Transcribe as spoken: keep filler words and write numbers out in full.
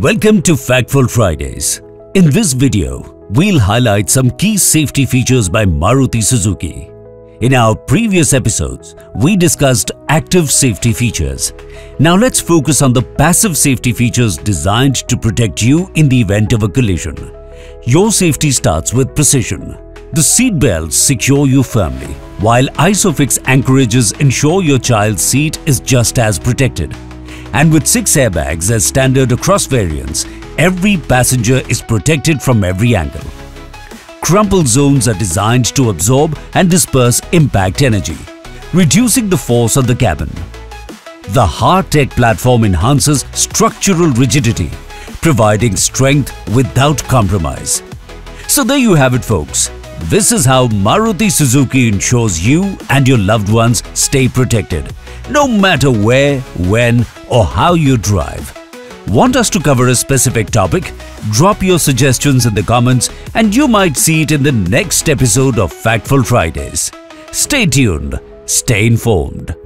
Welcome to Factful Fridays. In this video, we'll highlight some key safety features by Maruti Suzuki. In our previous episodes, we discussed active safety features. Now let's focus on the passive safety features designed to protect you in the event of a collision. Your safety starts with precision. The seat belts secure you firmly, while ISOFIX anchorages ensure your child's seat is just as protected. And with six airbags as standard across variants, every passenger is protected from every angle. Crumple zones are designed to absorb and disperse impact energy, reducing the force on the cabin. The HEARTECT Platform enhances structural rigidity, providing strength without compromise. So there you have it, folks. This is how Maruti Suzuki ensures you and your loved ones stay protected, no matter where, when, or how you drive. Want us to cover a specific topic? Drop your suggestions in the comments and you might see it in the next episode of Factful Fridays. Stay tuned, stay informed.